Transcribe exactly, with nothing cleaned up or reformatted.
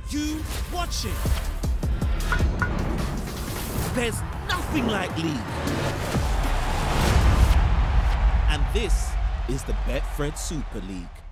you watching. There's nothing like League. And this is the Betfred Super League.